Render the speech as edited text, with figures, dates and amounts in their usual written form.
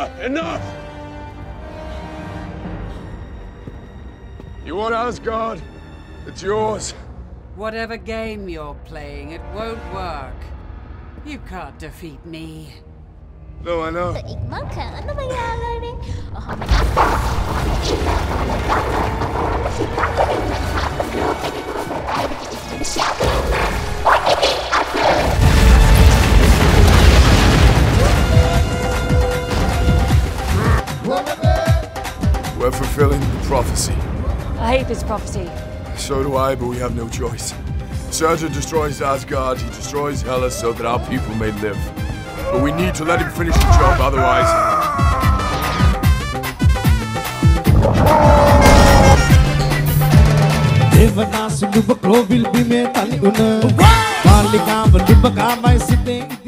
Enough! You want Asgard? It's yours. Whatever game you're playing, it won't work. You can't defeat me. No, I know. Ano mangyayari? We're fulfilling the prophecy. I hate this prophecy. So do I, but we have no choice. Surtur destroys Asgard, he destroys Hellas so that our people may live. But we need to let him finish the job, otherwise... Devana suluba klovil bime tali una. Malika baluba kamai sitting.